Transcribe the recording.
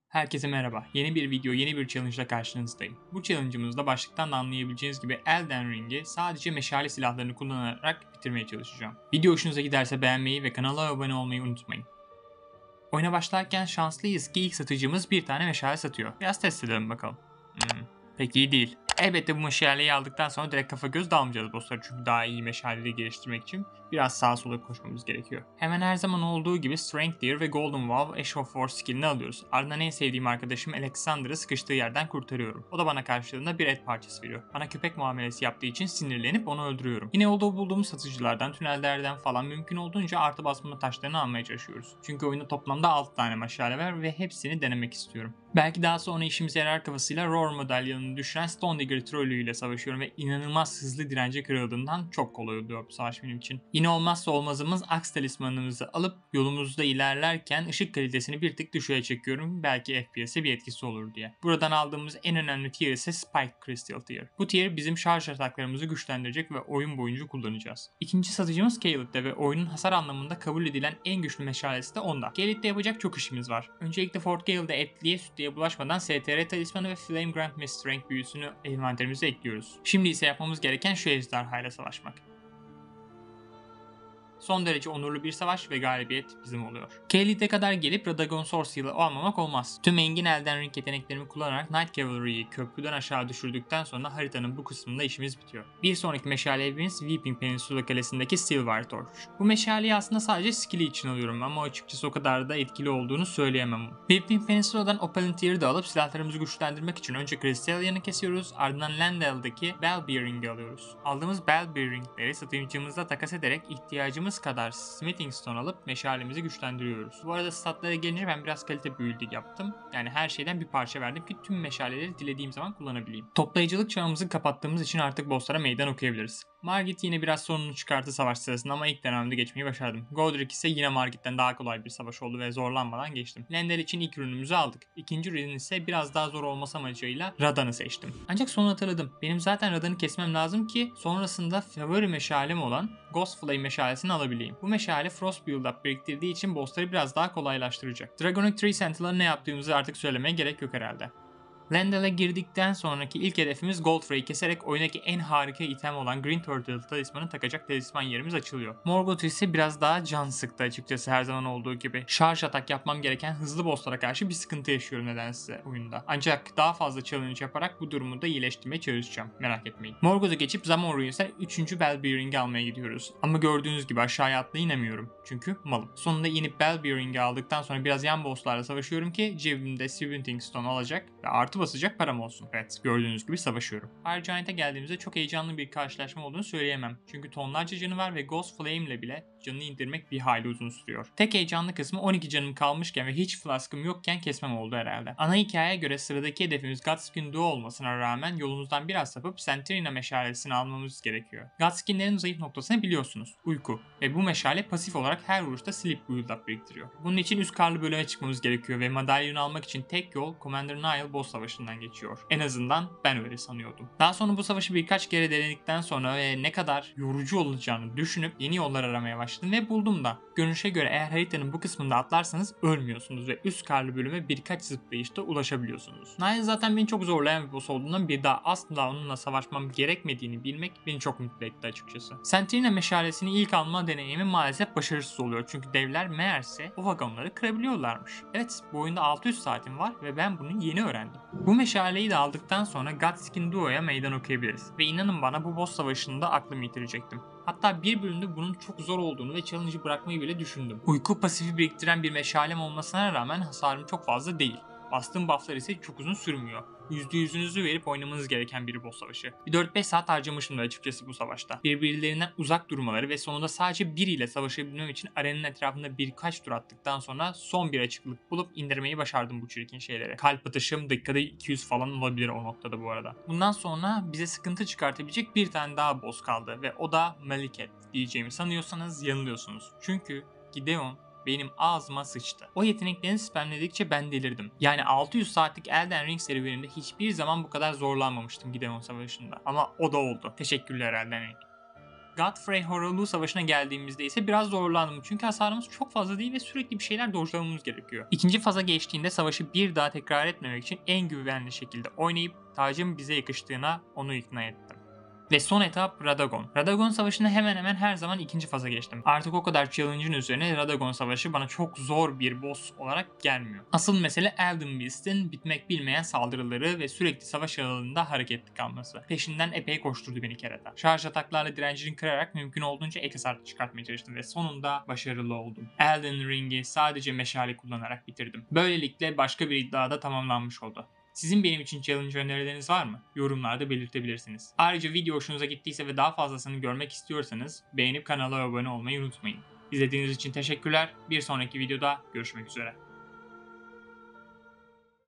Herkese merhaba. Yeni bir video, yeni bir challenge ile karşınızdayım. Bu challenge'ımızda başlıktan da anlayabileceğiniz gibi Elden Ring'i sadece meşale silahlarını kullanarak bitirmeye çalışacağım. Video hoşunuza giderse beğenmeyi ve kanala abone olmayı unutmayın. Oyuna başlarken şanslıyız ki ilk satıcımız bir tane meşale satıyor. Biraz test edelim bakalım. Pek iyi değil. Elbette bu meşaleyi aldıktan sonra direkt kafa göz dalmayacağız bosslara çünkü daha iyi meşaleleri geliştirmek için biraz sağa sola koşmamız gerekiyor. Hemen her zaman olduğu gibi Strength Deer ve Golden Wow Ash of War skillini alıyoruz. Ardından en sevdiğim arkadaşım Alexander'ı sıkıştığı yerden kurtarıyorum. O da bana karşılığında bir et parçası veriyor. Bana köpek muamelesi yaptığı için sinirlenip onu öldürüyorum. Yine yolda bulduğumuz satıcılardan, tünellerden falan mümkün olduğunca artı basma taşlarını almaya çalışıyoruz. Çünkü oyunda toplamda 6 tane meşale var ve hepsini denemek istiyorum. Belki daha sonra işimize yarar kafasıyla Roar madalyonunu düşüren Stone Digger trollüyle savaşıyorum ve inanılmaz hızlı dirence kırıldığından çok kolay oluyor bu savaş benim için. Yine olmazsa olmazımız Axe talismanımızı alıp yolumuzda ilerlerken ışık kalitesini bir tık düşüğe çekiyorum belki FPS'e bir etkisi olur diye. Buradan aldığımız en önemli tier ise Spike Crystal tier. Bu tier bizim şarj ataklarımızı güçlendirecek ve oyun boyunca kullanacağız. İkinci satıcımız Caelid'de ve oyunun hasar anlamında kabul edilen en güçlü meşalesi de onda. Caelid'de yapacak çok işimiz var. Öncelikle Fort Gale'de etliye sütlüye bulaşmadan STR talismanı ve Flame Grant Me Strength büyüsünü envanterimize ekliyoruz. Şimdi ise yapmamız gereken şu ejderhayla savaşmak. Son derece onurlu bir savaş ve galibiyet bizim oluyor. Caelid'e kadar gelip Radagon Sorceal'ı almamak olmaz. Tüm engin Elden Ring yeteneklerimi kullanarak Knight Cavalry'yi köprüden aşağı düşürdükten sonra haritanın bu kısmında işimiz bitiyor. Bir sonraki meşale evimiz Weeping Peninsula kalesindeki Silver Torch. Bu meşaleyi aslında sadece skill'i için alıyorum ama açıkçası o kadar da etkili olduğunu söyleyemem. Weeping Peninsula'dan Opalentier'i de alıp silahlarımızı güçlendirmek için önce Crystalian'ı kesiyoruz, ardından Lendale'daki Bell Bearing'i alıyoruz. Aldığımız Bell Bearing'leri satıcımızla takas ederek ihtiyacımız kadar Smithing Stone alıp meşalemizi güçlendiriyoruz. Bu arada statlara gelince ben biraz kalite building yaptım. Yani her şeyden bir parça verdim ki tüm meşaleleri dilediğim zaman kullanabileyim. Toplayıcılık çağımızı kapattığımız için artık bosslara meydan okuyabiliriz. Margit yine biraz sorununu çıkarttı savaş sırasında ama ilk dönemde geçmeyi başardım. Godric ise yine Margit'ten daha kolay bir savaş oldu ve zorlanmadan geçtim. Lendel için ilk ürünümüzü aldık. İkinci ürün ise biraz daha zor olması amacıyla Radahn'ı seçtim. Ancak sonra hatırladım. Benim zaten Radahn'ı kesmem lazım ki sonrasında favori meşalem olan Ghost Flame meşalesini alabileyim. Bu meşale Frost Build Up biriktirdiği için bossları biraz daha kolaylaştıracak. Dragonic Tree Sentinel'a ne yaptığımızı artık söylemeye gerek yok herhalde. Lendal'e girdikten sonraki ilk hedefimiz Goldfrey'i keserek oyundaki en harika item olan Green Turtle talismanı takacak talisman yerimiz açılıyor. Morgoth ise biraz daha can sıktı açıkçası her zaman olduğu gibi. Şarj atak yapmam gereken hızlı bosslara karşı bir sıkıntı yaşıyorum nedense oyunda. Ancak daha fazla challenge yaparak bu durumu da iyileştirmeye çalışacağım. Merak etmeyin. Morgoth'u geçip Zaman Ruins'e 3. Bell Bearing'i almaya gidiyoruz. Ama gördüğünüz gibi aşağıya atla inemiyorum. Çünkü malım. Sonunda inip Bell Bearing'i aldıktan sonra biraz yan bosslarla savaşıyorum ki cebimde Smithing Stone alacak ve artı basacak param olsun. Evet, gördüğünüz gibi savaşıyorum. Fire Giant'a geldiğimizde çok heyecanlı bir karşılaşma olduğunu söyleyemem. Çünkü tonlarca canı var ve Ghost Flame ile bile canını indirmek bir hayli uzun sürüyor. Tek heyecanlı kısmı 12 canım kalmışken ve hiç flaskım yokken kesmem oldu herhalde. Ana hikayeye göre sıradaki hedefimiz Godskin Duo olmasına rağmen yolumuzdan biraz sapıp Centrina meşalesini almamız gerekiyor. Godskinlerin zayıf noktasını biliyorsunuz. Uyku. Ve bu meşale pasif olarak her vuruşta sleep build up biriktiriyor. Bunun için üst karlı bölüme çıkmamız gerekiyor ve madalyonu almak için tek yol Commander Nile boss savaşından geçiyor. En azından ben öyle sanıyordum. Daha sonra bu savaşı birkaç kere denedikten sonra ve ne kadar yorucu olacağını düşünüp yeni yollar aramaya başladım ve buldum da. Görünüşe göre eğer haritanın bu kısmında atlarsanız ölmüyorsunuz ve üst karlı bölüme birkaç zıplayışta ulaşabiliyorsunuz. Nile zaten beni çok zorlayan bir boss olduğundan bir daha asla onunla savaşmam gerekmediğini bilmek beni çok mutlu etti açıkçası. Centrina meşalesini ilk alma deneyimi maalesef başarısız oluyor çünkü devler meğerse o vagonları kırabiliyorlarmış. Evet, bu oyunda 600 saatim var ve ben bunu yeni öğrendim. Bu meşaleyi de aldıktan sonra Godskin Duo'ya meydan okuyabiliriz. Ve inanın bana bu boss savaşında aklımı yitirecektim. Hatta bir bölümde bunun çok zor olduğunu ve challenge'ı bırakmayı bile düşündüm. Uyku pasifi biriktiren bir meşalem olmasına rağmen hasarım çok fazla değil. Bastığım bufflar ise çok uzun sürmüyor. %100'ünüzü verip oynamanız gereken bir boss savaşı. Bir 4-5 saat harcamışım da açıkçası bu savaşta. Birbirlerinden uzak durmaları ve sonunda sadece biriyle savaşabilmem için arenanın etrafında birkaç tur attıktan sonra son bir açıklık bulup indirmeyi başardım bu çirkin şeyleri. Kalp atışım dakikada 200 falan olabilir o noktada bu arada. Bundan sonra bize sıkıntı çıkartabilecek bir tane daha boss kaldı ve o da Maliket diyeceğimi sanıyorsanız yanılıyorsunuz. Çünkü Gideon benim ağzıma sıçtı. O yeteneklerini spamledikçe ben delirdim. Yani 600 saatlik Elden Ring serüvenimde hiçbir zaman bu kadar zorlanmamıştım Gideon Savaşı'nda. Ama o da oldu. Teşekkürler Elden Ring. Godfrey Horrorluğu Savaşı'na geldiğimizde ise biraz zorlandım. Çünkü hasarımız çok fazla değil ve sürekli bir şeyler dojlamamız gerekiyor. İkinci faza geçtiğinde savaşı bir daha tekrar etmemek için en güvenli şekilde oynayıp tacın bize yakıştığına onu ikna ettim. Ve son etap Radagon. Radagon Savaşı'nı hemen hemen her zaman ikinci faza geçtim. Artık o kadar challenge'ın üzerine Radagon Savaşı bana çok zor bir boss olarak gelmiyor. Asıl mesele Elden Beast'in bitmek bilmeyen saldırıları ve sürekli savaş alanında hareketli kalması. Peşinden epey koşturdu beni kerata. Şarj ataklarla direncini kırarak mümkün olduğunca ek hasar çıkartmaya çalıştım ve sonunda başarılı oldum. Elden Ring'i sadece meşale kullanarak bitirdim. Böylelikle başka bir iddiada tamamlanmış oldu. Sizin benim için challenge önerileriniz var mı? Yorumlarda belirtebilirsiniz. Ayrıca video hoşunuza gittiyse ve daha fazlasını görmek istiyorsanız beğenip kanala abone olmayı unutmayın. İzlediğiniz için teşekkürler. Bir sonraki videoda görüşmek üzere.